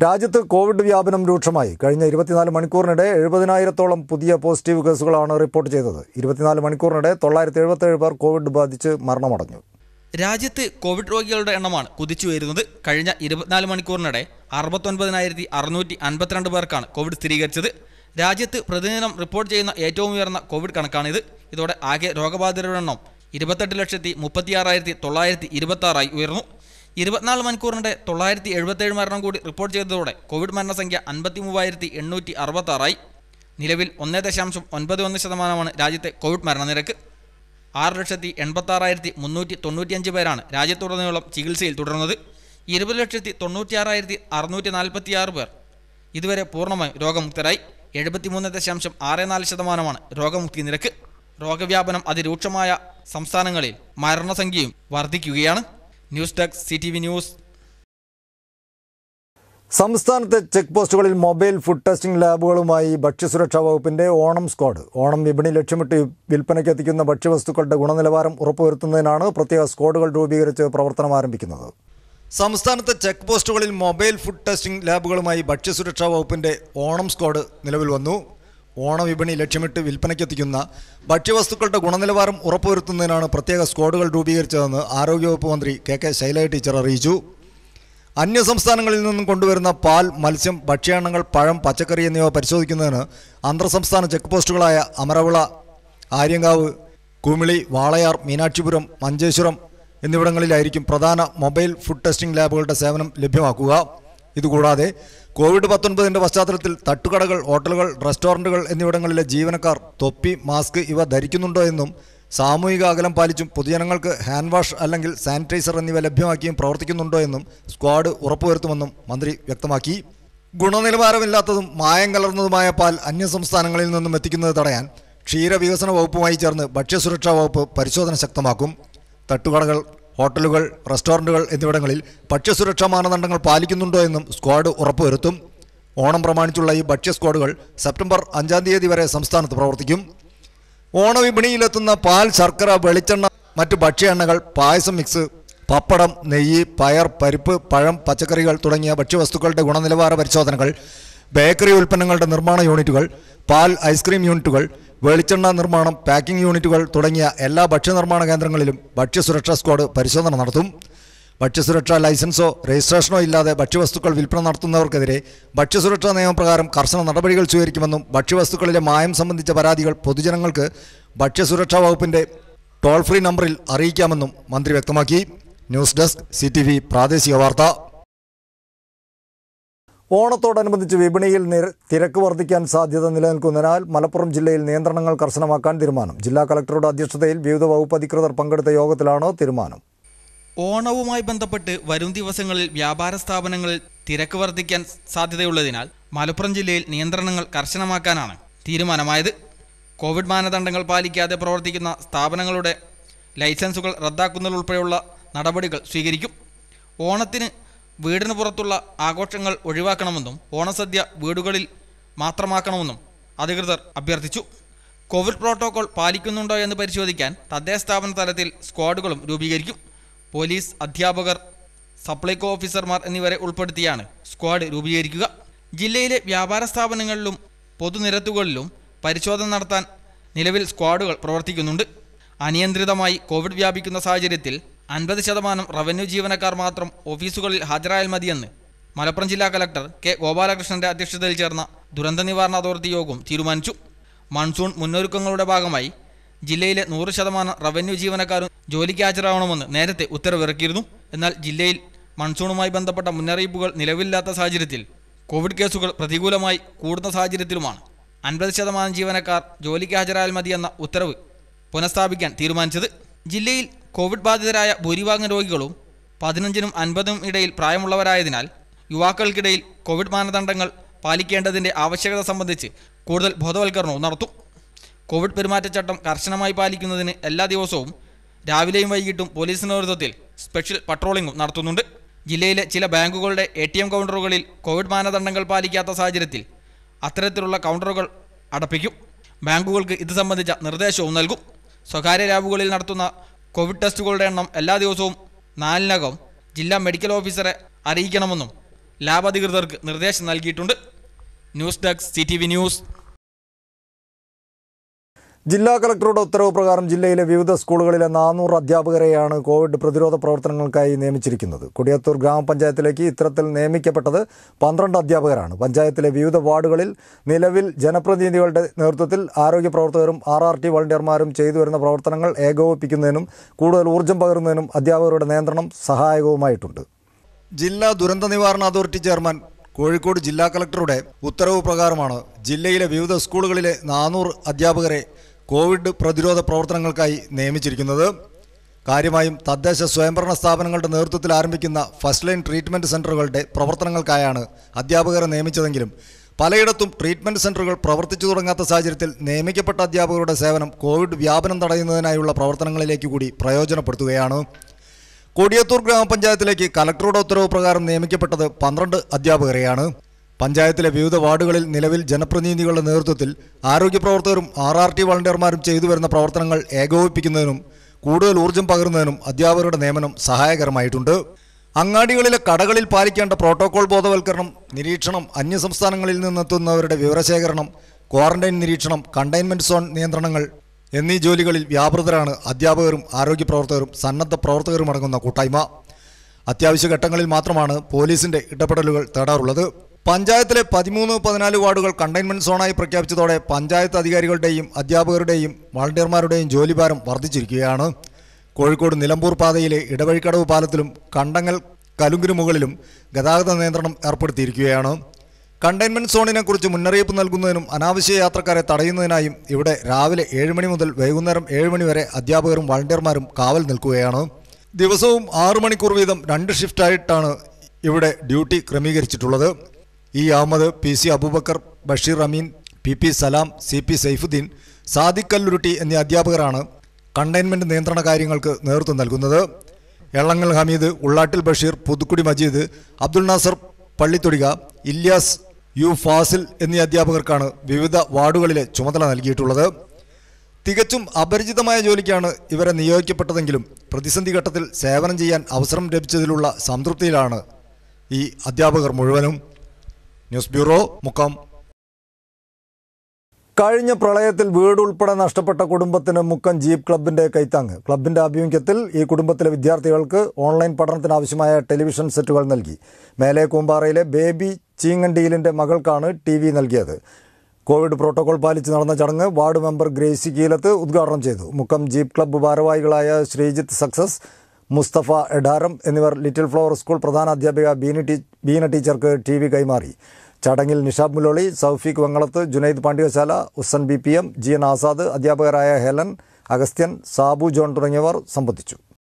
രാജ്യത്ത് കോവിഡ് വ്യാപനം രൂക്ഷമായി. കഴിഞ്ഞ ഇരുപത്തിനാല് മണിക്കൂറിനിടെ എഴുപതിനായിരത്തോളം പുതിയ പോസിറ്റീവ് കേസുകളാണ് റിപ്പോർട്ട് ചെയ്തത്. ഇരുപത്തിനാല് മണിക്കൂറിനിടെ തൊള്ളായിരത്തി എഴുപത്തേഴ് പേർ കോവിഡ് ബാധിച്ച് മരണമടഞ്ഞു. രാജ്യത്ത് കോവിഡ് രോഗികളുടെ എണ്ണമാണ് കുതിച്ചുയരുന്നത്. കഴിഞ്ഞ ഇരുപത്തിനാല് മണിക്കൂറിനിടെ അറുപത്തൊൻപതിനായിരത്തി അറുന്നൂറ്റി അൻപത്തിരണ്ട് പേർക്കാണ് കോവിഡ് സ്ഥിരീകരിച്ചത്. രാജ്യത്ത് പ്രതിദിനം റിപ്പോർട്ട് ചെയ്യുന്ന ഏറ്റവും ഉയർന്ന കോവിഡ് കണക്കാണിത്. ഇതോടെ ആകെ രോഗബാധിതരുടെ എണ്ണം ഇരുപത്തെട്ട് ലക്ഷത്തി മുപ്പത്തിയാറായിരത്തി തൊള്ളായിരത്തി ഇരുപത്തി ആറായി ഉയർന്നു. ഇരുപത്തിനാല് മണിക്കൂറിനിടെ തൊള്ളായിരത്തി എഴുപത്തേഴ് മരണം കൂടി റിപ്പോർട്ട് ചെയ്തതോടെ കോവിഡ് മരണസംഖ്യ അൻപത്തി മൂവായിരത്തി എണ്ണൂറ്റി അറുപത്തി ആറായി. നിലവിൽ ഒന്ന് ദശാംശം ഒൻപത് ഒന്ന് ശതമാനമാണ് രാജ്യത്തെ കോവിഡ് മരണനിരക്ക്. ആറ് ലക്ഷത്തി എൺപത്തി ആറായിരത്തി മുന്നൂറ്റി തൊണ്ണൂറ്റിയഞ്ച് പേരാണ് രാജ്യത്തുടനീളം ചികിത്സയിൽ തുടരുന്നത്. ഇരുപത് ലക്ഷത്തി തൊണ്ണൂറ്റിയാറായിരത്തി അറുന്നൂറ്റി നാൽപ്പത്തി ആറ് പേർ ഇതുവരെ പൂർണ്ണമായും രോഗമുക്തരായി. എഴുപത്തിമൂന്ന് ദശാംശം ആറ് നാല് ശതമാനമാണ് രോഗമുക്തി നിരക്ക്. രോഗവ്യാപനം അതിരൂക്ഷമായ സംസ്ഥാനങ്ങളിൽ മരണസംഖ്യയും വർദ്ധിക്കുകയാണ്. News desk C T V news. സംസ്ഥാനത്തെ ചെക്ക് പോസ്റ്റുകളിൽ മൊബൈൽ ഫുഡ് ടെസ്റ്റിംഗ് ലാബുകളുമായി ഭക്ഷ്യസുരക്ഷാ വകുപ്പിന്റെ ഓണം സ്ക്വാഡ്. ഓണം വിപണി ലക്ഷ്യമിട്ട് വിൽപ്പനയ്ക്ക് എത്തിക്കുന്ന ഭക്ഷ്യവസ്തുക്കളുടെ ഗുണനിലവാരം ഉറപ്പുവരുത്തുന്നതിനാണ് പ്രത്യേക സ്ക്വാഡുകൾ രൂപീകരിച്ച് പ്രവർത്തനം ആരംഭിക്കുന്നത്. സംസ്ഥാനത്തെ ചെക്ക് പോസ്റ്റുകളിൽ മൊബൈൽ ഫുഡ് ടെസ്റ്റിംഗ് ലാബുകളുമായി ഭക്ഷ്യസുരക്ഷാ വകുപ്പിന്റെ ഓണം സ്ക്വാഡ് നിലവിൽ വന്നു. ഓണവിപണി ലക്ഷ്യമിട്ട് വിൽപ്പനയ്ക്കെത്തിക്കുന്ന ഭക്ഷ്യവസ്തുക്കളുടെ ഗുണനിലവാരം ഉറപ്പുവരുത്തുന്നതിനാണ് പ്രത്യേക സ്ക്വാഡുകൾ രൂപീകരിച്ചതെന്ന് ആരോഗ്യവകുപ്പ് മന്ത്രി കെ കെ ശൈലജ ടീച്ചർ അറിയിച്ചു. അന്യസംസ്ഥാനങ്ങളിൽ നിന്നും കൊണ്ടുവരുന്ന പാൽ, മത്സ്യം, ഭക്ഷ്യാന്നങ്ങൾ, പഴം, പച്ചക്കറി എന്നിവ പരിശോധിക്കുന്നതിന് അന്തർസംസ്ഥാന ചെക്ക് പോസ്റ്റുകളായ അമരവിള, ആര്യങ്കാവ്, കുമിളി, വാളയാർ, മീനാക്ഷിപുരം, മഞ്ചേശ്വരം എന്നിവിടങ്ങളിലായിരിക്കും പ്രധാന മൊബൈൽ ഫുഡ് ടെസ്റ്റിംഗ് ലാബുകളുടെ സേവനം ലഭ്യമാക്കുക. ഇതുകൂടാതെ കോവിഡ് പത്തൊൻപതിൻ്റെ പശ്ചാത്തലത്തിൽ തട്ടുകടകൾ, ഹോട്ടലുകൾ, റെസ്റ്റോറൻറ്റുകൾ എന്നിവിടങ്ങളിലെ ജീവനക്കാർ തൊപ്പി, മാസ്ക് ഇവ ധരിക്കുന്നുണ്ടോ എന്നും സാമൂഹിക അകലം പാലിച്ചും പൊതുജനങ്ങൾക്ക് ഹാൻഡ് വാഷ് അല്ലെങ്കിൽ സാനിറ്റൈസർ എന്നിവ ലഭ്യമാക്കിയും പ്രവർത്തിക്കുന്നുണ്ടോ എന്നും സ്ക്വാഡ് ഉറപ്പുവരുത്തുമെന്നും മന്ത്രി വ്യക്തമാക്കി. ഗുണനിലവാരമില്ലാത്തതും മായം കലർന്നതുമായ പാൽ അന്യസംസ്ഥാനങ്ങളിൽ നിന്നും എത്തിക്കുന്നത് തടയാൻ ക്ഷീരവികസന വകുപ്പുമായി ചേർന്ന് ഭക്ഷ്യസുരക്ഷാ വകുപ്പ് പരിശോധന ശക്തമാക്കും. തട്ടുകടകൾ, ഹോട്ടലുകൾ, റെസ്റ്റോറൻറ്റുകൾ എന്നിവിടങ്ങളിൽ ഭക്ഷ്യസുരക്ഷാ മാനദണ്ഡങ്ങൾ പാലിക്കുന്നുണ്ടോ എന്നും സ്ക്വാഡ് ഉറപ്പുവരുത്തും. ഓണം പ്രമാണിച്ചുള്ള ഈ ഭക്ഷ്യ സ്ക്വാഡുകൾ സെപ്റ്റംബർ അഞ്ചാം തീയതി വരെ സംസ്ഥാനത്ത് പ്രവർത്തിക്കും. ഓണവിപണിയിലെത്തുന്ന പാൽ, ശർക്കര, വെളിച്ചെണ്ണ, മറ്റ് ഭക്ഷ്യ എണ്ണകൾ, പായസം മിക്സ്, പപ്പടം, നെയ്യ്, പയർ, പരിപ്പ്, പഴം, പച്ചക്കറികൾ തുടങ്ങിയ ഭക്ഷ്യവസ്തുക്കളുടെ ഗുണനിലവാര പരിശോധനകൾ, ബേക്കറി ഉൽപ്പന്നങ്ങളുടെ നിർമ്മാണ യൂണിറ്റുകൾ, പാൽ, ഐസ്ക്രീം യൂണിറ്റുകൾ, വെളിച്ചെണ്ണ നിർമ്മാണം, പാക്കിംഗ് യൂണിറ്റുകൾ തുടങ്ങിയ എല്ലാ ഭക്ഷ്യനിർമ്മാണ കേന്ദ്രങ്ങളിലും ഭക്ഷ്യസുരക്ഷാ സ്ക്വാഡ് പരിശോധന നടത്തും. ഭക്ഷ്യസുരക്ഷാ ലൈസൻസോ രജിസ്ട്രേഷനോ ഇല്ലാതെ ഭക്ഷ്യവസ്തുക്കൾ വിൽപ്പന നടത്തുന്നവർക്കെതിരെ ഭക്ഷ്യസുരക്ഷാ നിയമപ്രകാരം കർശന നടപടികൾ സ്വീകരിക്കുമെന്നും ഭക്ഷ്യവസ്തുക്കളിലെ മായം സംബന്ധിച്ച പരാതികൾ പൊതുജനങ്ങൾക്ക് ഭക്ഷ്യസുരക്ഷാ വകുപ്പിന്റെ ടോൾ ഫ്രീ നമ്പറിൽ അറിയിക്കാമെന്നും മന്ത്രി വ്യക്തമാക്കി. News desk C T V പ്രാദേശിക വാർത്ത. ഓണത്തോടനുബന്ധിച്ച് വിപണിയിൽ തിരക്ക് വർദ്ധിക്കാൻ സാധ്യത നിലനിൽക്കുന്നതിനാൽ മലപ്പുറം ജില്ലയിൽ നിയന്ത്രണങ്ങൾ കർശനമാക്കാൻ തീരുമാനം. ജില്ലാ കളക്ടറുടെ അധ്യക്ഷതയിൽ വിവിധ വകുപ്പ് അധികൃതർ പങ്കെടുത്ത യോഗത്തിലാണ് തീരുമാനം. ഓണവുമായി ബന്ധപ്പെട്ട് വരും ദിവസങ്ങളിൽ വ്യാപാര സ്ഥാപനങ്ങളിൽ തിരക്ക് വർദ്ധിക്കാൻ സാധ്യതയുള്ളതിനാൽ മലപ്പുറം ജില്ലയിൽ നിയന്ത്രണങ്ങൾ കർശനമാക്കാനാണ് തീരുമാനമായത്. കോവിഡ് മാനദണ്ഡങ്ങൾ പാലിക്കാതെ പ്രവർത്തിക്കുന്ന സ്ഥാപനങ്ങളുടെ ലൈസൻസുകൾ റദ്ദാക്കുന്നതുൾപ്പെടെയുള്ള നടപടികൾ സ്വീകരിക്കും. ഓണത്തിന് വീടിന് പുറത്തുള്ള ആഘോഷങ്ങൾ ഒഴിവാക്കണമെന്നും ഓണസദ്യ വീടുകളിൽ മാത്രമാക്കണമെന്നും അധികൃതർ അഭ്യർത്ഥിച്ചു. കോവിഡ് പ്രോട്ടോകോൾ പാലിക്കുന്നുണ്ടോ എന്ന് പരിശോധിക്കാൻ തദ്ദേശ സ്ഥാപന തലത്തിൽ സ്ക്വാഡുകളും രൂപീകരിക്കും. പോലീസ്, അധ്യാപകർ, സപ്ലൈകോ ഓഫീസർമാർ എന്നിവരെ ഉൾപ്പെടുത്തിയാണ് സ്ക്വാഡ് രൂപീകരിക്കുക. ജില്ലയിലെ വ്യാപാര സ്ഥാപനങ്ങളിലും പൊതുനിരത്തുകളിലും പരിശോധന നടത്താൻ നിലവിൽ സ്ക്വാഡുകൾ പ്രവർത്തിക്കുന്നുണ്ട്. അനിയന്ത്രിതമായി കോവിഡ് വ്യാപിക്കുന്ന സാഹചര്യത്തിൽ അൻപത് ശതമാനം റവന്യൂ ജീവനക്കാർ മാത്രം ഓഫീസുകളിൽ ഹാജരായാൽ മതിയെന്ന് മലപ്പുറം ജില്ലാ കലക്ടർ കെ ഗോപാലകൃഷ്ണന്റെ അധ്യക്ഷതയിൽ ചേർന്ന ദുരന്ത നിവാരണ അതോറിറ്റി യോഗം തീരുമാനിച്ചു. മൺസൂൺ മുന്നൊരുക്കങ്ങളുടെ ഭാഗമായി ജില്ലയിലെ നൂറ് ശതമാനം റവന്യൂ ജീവനക്കാരും ജോലിക്ക് ഹാജരാകണമെന്ന് നേരത്തെ ഉത്തരവിറക്കിയിരുന്നു. എന്നാൽ ജില്ലയിൽ മൺസൂണുമായി ബന്ധപ്പെട്ട മുന്നറിയിപ്പുകൾ നിലവിലില്ലാത്ത സാഹചര്യത്തിൽ കോവിഡ് കേസുകൾ പ്രതികൂലമായി കൂടുന്ന സാഹചര്യത്തിലുമാണ് അൻപത് ശതമാനം ജീവനക്കാർ ജോലിക്ക് ഹാജരായാൽ മതിയെന്ന ഉത്തരവ് പുനഃസ്ഥാപിക്കാൻ തീരുമാനിച്ചത്. ജില്ലയിൽ കോവിഡ് ബാധിതരായ ഭൂരിഭാഗം രോഗികളും പതിനഞ്ചിനും അൻപതിനും ഇടയിൽ പ്രായമുള്ളവരായതിനാൽ യുവാക്കൾക്കിടയിൽ കോവിഡ് മാനദണ്ഡങ്ങൾ പാലിക്കേണ്ടതിൻ്റെ ആവശ്യകത സംബന്ധിച്ച് കൂടുതൽ ബോധവൽക്കരണവും നടത്തും. കോവിഡ് പെരുമാറ്റച്ചട്ടം കർശനമായി പാലിക്കുന്നതിന് എല്ലാ ദിവസവും രാവിലെയും വൈകിട്ടും പോലീസ് നേതൃത്വത്തിൽ സ്പെഷ്യൽ പട്രോളിംഗും നടത്തുന്നുണ്ട്. ജില്ലയിലെ ചില ബാങ്കുകളുടെ എ ടി എം കൗണ്ടറുകളിൽ കോവിഡ് മാനദണ്ഡങ്ങൾ പാലിക്കാത്ത സാഹചര്യത്തിൽ അത്തരത്തിലുള്ള കൗണ്ടറുകൾ അടപ്പിക്കും. ബാങ്കുകൾക്ക് ഇത് സംബന്ധിച്ച നിർദ്ദേശവും നൽകും. സ്വകാര്യ ലാബുകളിൽ നടത്തുന്ന കോവിഡ് ടെസ്റ്റുകളുടെ എണ്ണം എല്ലാ ദിവസവും നാലിനകം ജില്ലാ മെഡിക്കൽ ഓഫീസറെ അറിയിക്കണമെന്നും ലാബ് അധികൃതർക്ക് നിർദ്ദേശം നൽകിയിട്ടുണ്ട്. News desk C T V news. ജില്ലാ കളക്ടറുടെ ഉത്തരവ് പ്രകാരം ജില്ലയിലെ വിവിധ സ്കൂളുകളിലെ നാനൂറ് അധ്യാപകരെയാണ് കോവിഡ് പ്രതിരോധ പ്രവർത്തനങ്ങൾക്കായി നിയമിച്ചിരിക്കുന്നത്. കൊടിയത്തൂർ ഗ്രാമപഞ്ചായത്തിലേക്ക് ഇത്തരത്തിൽ നിയമിക്കപ്പെട്ടത് പന്ത്രണ്ട് അധ്യാപകരാണ്. പഞ്ചായത്തിലെ വിവിധ വാർഡുകളിൽ നിലവിൽ ജനപ്രതിനിധികളുടെ നേതൃത്വത്തിൽ ആരോഗ്യ പ്രവർത്തകരും ആർ ആർ ടി വളണ്ടിയർമാരും ചെയ്തു വരുന്ന പ്രവർത്തനങ്ങൾ ഏകോപിപ്പിക്കുന്നതിനും കൂടുതൽ ഊർജ്ജം പകരുന്നതിനും അധ്യാപകരുടെ നിയന്ത്രണം സഹായകവുമായിട്ടുണ്ട്. ജില്ലാ ദുരന്ത നിവാരണ അതോറിറ്റി ചെയർമാൻ കോഴിക്കോട് ജില്ലാ കളക്ടറുടെ ഉത്തരവ് പ്രകാരമാണ് ജില്ലയിലെ വിവിധ സ്കൂളുകളിലെ നാനൂറ് അധ്യാപകരെ കോവിഡ് പ്രതിരോധ പ്രവർത്തനങ്ങൾക്കായി നിയമിച്ചിരിക്കുന്നത്. കാര്യമായും തദ്ദേശ സ്വയംഭരണ സ്ഥാപനങ്ങളുടെ നേതൃത്വത്തിൽ ആരംഭിക്കുന്ന ഫസ്റ്റ് ലൈൻ ട്രീറ്റ്മെൻറ്റ് സെൻ്ററുകളുടെ പ്രവർത്തനങ്ങൾക്കായാണ് അധ്യാപകരെ നിയമിച്ചതെങ്കിലും പലയിടത്തും ട്രീറ്റ്മെൻറ്റ് സെൻ്ററുകൾ പ്രവർത്തിച്ചു തുടങ്ങാത്ത സാഹചര്യത്തിൽ നിയമിക്കപ്പെട്ട അധ്യാപകരുടെ സേവനം കോവിഡ് വ്യാപനം തടയുന്നതിനായുള്ള പ്രവർത്തനങ്ങളിലേക്ക് കൂടി പ്രയോജനപ്പെടുത്തുകയാണ്. കൊടിയത്തൂർ ഗ്രാമപഞ്ചായത്തിലേക്ക് കലക്ടറുടെ ഉത്തരവ് പ്രകാരം നിയമിക്കപ്പെട്ടത് പന്ത്രണ്ട് അധ്യാപകരെയാണ്. പഞ്ചായത്തിലെ വിവിധ വാർഡുകളിൽ നിലവിൽ ജനപ്രതിനിധികളുടെ നേതൃത്വത്തിൽ ആരോഗ്യ പ്രവർത്തകരും ആർ ആർ ടി വളണ്ടിയർമാരും ചെയ്തു വരുന്ന പ്രവർത്തനങ്ങൾ ഏകോപിപ്പിക്കുന്നതിനും കൂടുതൽ ഊർജ്ജം പകരുന്നതിനും അധ്യാപകരുടെ നിയമനം സഹായകരമായിട്ടുണ്ട്. അങ്ങാടികളിലെ കടകളിൽ പാലിക്കേണ്ട പ്രോട്ടോകോൾ ബോധവൽക്കരണം, നിരീക്ഷണം, അന്യസംസ്ഥാനങ്ങളിൽ നിന്നെത്തുന്നവരുടെ വിവരശേഖരണം, ക്വാറന്റൈൻ നിരീക്ഷണം, കണ്ടെയ്ൻമെൻറ് സോൺ നിയന്ത്രണങ്ങൾ എന്നീ ജോലികളിൽ വ്യാപൃതരാണ് അധ്യാപകരും ആരോഗ്യ പ്രവർത്തകരും സന്നദ്ധ പ്രവർത്തകരും അടങ്ങുന്ന കൂട്ടായ്മ. അത്യാവശ്യ ഘട്ടങ്ങളിൽ മാത്രമാണ് പോലീസിന്റെ ഇടപെടലുകൾ തേടാറുള്ളത്. പഞ്ചായത്തിലെ പതിമൂന്ന് പതിനാല് വാർഡുകൾ കണ്ടെയ്ൻമെന്റ് സോണായി പ്രഖ്യാപിച്ചതോടെ പഞ്ചായത്ത് അധികാരികളുടെയും അധ്യാപകരുടെയും വളണ്ടിയർമാരുടെയും ജോലിഭാരം വർദ്ധിച്ചിരിക്കുകയാണ്. കോഴിക്കോട് നിലമ്പൂർ പാതയിലെ ഇടവഴിക്കടവ് പാലത്തിലും കണ്ടങ്ങൽ കലുങ്കിന് മുകളിലും ഗതാഗത നിയന്ത്രണം ഏർപ്പെടുത്തിയിരിക്കുകയാണ്. കണ്ടെയ്ൻമെന്റ് സോണിനെക്കുറിച്ച് മുന്നറിയിപ്പ് നൽകുന്നതിനും അനാവശ്യ യാത്രക്കാരെ തടയുന്നതിനായും ഇവിടെ രാവിലെ ഏഴ് മണി മുതൽ വൈകുന്നേരം ഏഴ് മണി വരെ അധ്യാപകരും വളണ്ടിയർമാരും കാവൽ നിൽക്കുകയാണ്. ദിവസവും ആറു മണിക്കൂർ വീതം രണ്ട് ഷിഫ്റ്റായിട്ടാണ് ഇവിടെ ഡ്യൂട്ടി ക്രമീകരിച്ചിട്ടുള്ളത്. E Ahmed, P C Abubakar, Basheer Ameen, P P Salam, C P Saifuddin, Sadiq Kalluruti എന്നീ അധ്യാപകരാണ് കണ്ടെയ്ൻമെന്റ് നിയന്ത്രണ കാര്യങ്ങൾക്ക് നേതൃത്വം നൽകുന്നത്. എളങ്ങൽ ഹമീദ്, ഉള്ളാട്ടിൽ ബഷീർ, പുതുക്കുടി മജീദ്, അബ്ദുൽ നാസർ പള്ളിത്തൊടിക, ഇല്യാസ്, യു ഫാസിൽ എന്നീ അധ്യാപകർക്കാണ് വിവിധ വാർഡുകളിലെ ചുമതല നൽകിയിട്ടുള്ളത്. തികച്ചും അപരിചിതമായ ജോലിക്കാണ് ഇവരെ നിയോഗിക്കപ്പെട്ടതെങ്കിലും പ്രതിസന്ധി ഘട്ടത്തിൽ സേവനം ചെയ്യാൻ അവസരം ലഭിച്ചതിലുള്ള സംതൃപ്തിയിലാണ് ഈ അധ്യാപകർ മുഴുവനും. News bureau, Mukkam. കഴിഞ്ഞ പ്രളയത്തിൽ വീട് ഉൾപ്പെടെ നഷ്ടപ്പെട്ട കുടുംബത്തിന് മുക്കം ജീപ്പ് ക്ലബിന്റെ കൈത്താങ്ങ്. ക്ലബിന്റെ ആഭിമുഖ്യത്തിൽ ഈ കുടുംബത്തിലെ വിദ്യാർത്ഥികൾക്ക് ഓൺലൈൻ പഠനത്തിനാവശ്യമായ ടെലിവിഷൻ സെറ്റുകൾ നൽകി. മേലെ കൂമ്പാറയിലെ ബേബി ചീങ്ങണ്ടിയിലിന്റെ മകൾക്കാണ് ടി വി നൽകിയത്. കോവിഡ് പ്രോട്ടോകോൾ പാലിച്ച് നടന്ന ചടങ്ങ് വാർഡ് മെമ്പർ ഗ്രേസി കീലത്ത് ഉദ്ഘാടനം ചെയ്തു. മുക്കം ജീപ്പ് ക്ലബ്ബ് ഭാരവാഹികളായ ശ്രീജിത്ത് സക്സസ്, മുസ്തഫ എഡാരം എന്നിവർ ലിറ്റിൽ ഫ്ലവർ സ്കൂൾ പ്രധാനാധ്യാപിക ബീന ടീ ബീന ടീച്ചർക്ക് ടി വി കൈമാറി. ചടങ്ങിൽ Nishab Muloli, Saufeeq Vangalath, Junaid Pandyashala, Usan B P M, G N Azad, അധ്യാപകരായ ഹെലൻ, അഗസ്ത്യൻ, സാബു ജോൺ തുടങ്ങിയവർ സംബന്ധിച്ചു.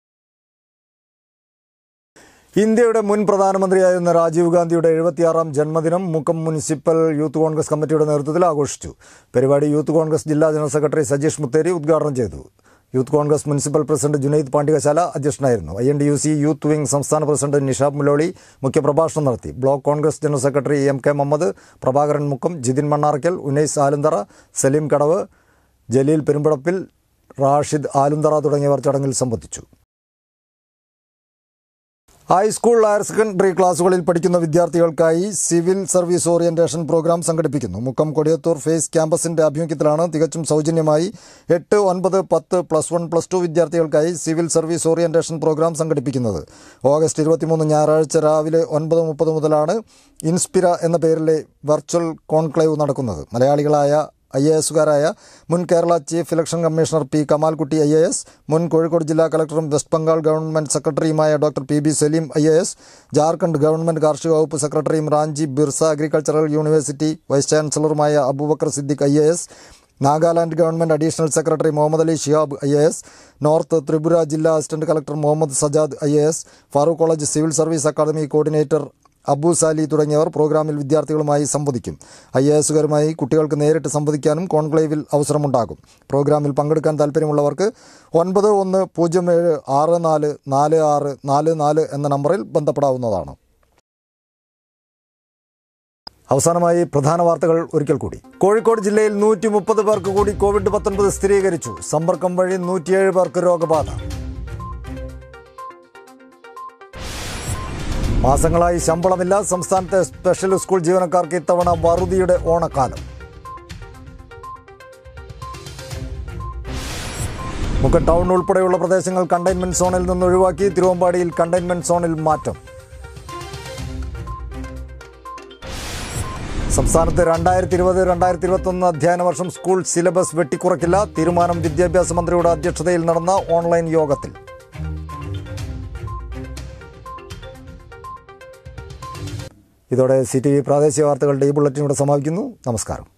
ഇന്ത്യയുടെ മുൻ പ്രധാനമന്ത്രിയായിരുന്ന രാജീവ് ഗാന്ധിയുടെ എഴുപത്തിയാറാം ജന്മദിനം മുക്കം മുനിസിപ്പൽ യൂത്ത് കോൺഗ്രസ് കമ്മിറ്റിയുടെ നേതൃത്വത്തിൽ ആഘോഷിച്ചു. പരിപാടി യൂത്ത് കോൺഗ്രസ് ജില്ലാ ജനറൽ സെക്രട്ടറി സജീഷ് മുത്തേരി ഉദ്ഘാടനം ചെയ്തു. Youth Congress municipal president Junaid Pandyashala അധ്യക്ഷനായിരുന്നു. I N D U C youth wing സംസ്ഥാന പ്രസിഡന്റ് നിഷാബ് മുലോളി മുഖ്യപ്രഭാഷണം നടത്തി. Block Congress general secretary M K Muhammad, Prabhakaran Mukkam, Jithin Mannarkkal, Unais Alunthara, Saleem Kadavu, Jaleel പെരുമ്പടപ്പിൽ, റാഷിദ് ആലുന്തറ തുടങ്ങിയവർ ചടങ്ങിൽ സംബന്ധിച്ചു. ഹൈസ്കൂൾ, ഹയർ സെക്കൻഡറി ക്ലാസുകളിൽ പഠിക്കുന്ന വിദ്യാർത്ഥികൾക്കായി സിവിൽ സർവീസ് ഓറിയന്റേഷൻ പ്രോഗ്രാം സംഘടിപ്പിക്കുന്നു. മുക്കം കൊടിയത്തൂർ ഫേസ് ക്യാമ്പസിന്റെ ആഭിമുഖ്യത്തിലാണ് തികച്ചും സൗജന്യമായി എട്ട്, ഒൻപത്, പത്ത്, പ്ലസ് വൺ, പ്ലസ് ടു വിദ്യാർത്ഥികൾക്കായി സിവിൽ സർവീസ് ഓറിയന്റേഷൻ പ്രോഗ്രാം സംഘടിപ്പിക്കുന്നത്. ഓഗസ്റ്റ് ഇരുപത്തിമൂന്ന് ഞായറാഴ്ച രാവിലെ ഒൻപത് മുപ്പത് മുതലാണ് ഇൻസ്പിര എന്ന പേരിലെ വെർച്വൽ കോൺക്ലേവ് നടക്കുന്നത്. മലയാളികളായ ഐ എ എസുകാരായ മുൻ Kerala chief election commissioner P Kamalkutty I A S, മുൻ കോഴിക്കോട് ജില്ലാ കളക്ടറും വെസ്റ്റ് ബംഗാൾ ഗവൺമെന്റ് സെക്രട്ടറിയുമായ doctor P B Saleem I A S, Jharkhand government കാർഷിക വകുപ്പ് സെക്രട്ടറിയും Ranchi Birsa agricultural university vice ചാൻസലറുമായ Abubakkar Siddique I A S, Nagaland government additional secretary Muhammad Ali Shihab I A S, north Tripura ജില്ലാ assistant collector Muhammad Sajad I A S, Farook college civil service academy coordinator Abu Sali തുടങ്ങിയവർ പ്രോഗ്രാമിൽ വിദ്യാർത്ഥികളുമായി സംവദിക്കും. ഐ എ എസുകാരുമായി കുട്ടികൾക്ക് നേരിട്ട് സംവദിക്കാനും കോൺക്ലേവിൽ അവസരമുണ്ടാകും. പ്രോഗ്രാമിൽ പങ്കെടുക്കാൻ താൽപ്പര്യമുള്ളവർക്ക് ഒൻപത് ഒന്ന് പൂജ്യം ഏഴ് ആറ് നാല് നാല് ആറ് നാല് നാല് എന്ന നമ്പറിൽ ബന്ധപ്പെടാവുന്നതാണ്. അവസാനമായി പ്രധാന വാർത്തകൾ ഒരിക്കൽ കൂടി. കോഴിക്കോട് ജില്ലയിൽ നൂറ്റി മുപ്പത് പേർക്ക് കൂടി കോവിഡ് പത്തൊൻപത് സ്ഥിരീകരിച്ചു. സമ്പർക്കം വഴി നൂറ്റിയേഴ് പേർക്ക് രോഗബാധ. മാസങ്ങളായി ശമ്പളമില്ല. സംസ്ഥാനത്തെ സ്പെഷ്യൽ സ്കൂൾ ജീവനക്കാർക്ക് ഇത്തവണ വറുതിയുടെ ഓണക്കാലം. മുക്കം ടൗൺ ഉൾപ്പെടെയുള്ള പ്രദേശങ്ങൾ കണ്ടെയ്ൻമെന്റ് സോണിൽ നിന്ന് ഒഴിവാക്കി. തിരുവമ്പാടിയിൽ കണ്ടെയ്ൻമെന്റ് സോണിൽ മാറ്റം. സംസ്ഥാനത്ത് രണ്ടായിരത്തി ഇരുപത് രണ്ടായിരത്തി ഇരുപത്തൊന്ന് അധ്യയന വർഷം സ്കൂൾ സിലബസ് വെട്ടിക്കുറയ്ക്കില്ല. തീരുമാനം വിദ്യാഭ്യാസ മന്ത്രിയുടെ അധ്യക്ഷതയിൽ നടന്ന ഓൺലൈൻ യോഗത്തിൽ. ഇതോടെ സി ടി വി പ്രാദേശിക വാർത്തകളുടെ ഈ ബുള്ളറ്റിൻ ഇവിടെ സമാപിക്കുന്നു. നമസ്കാരം.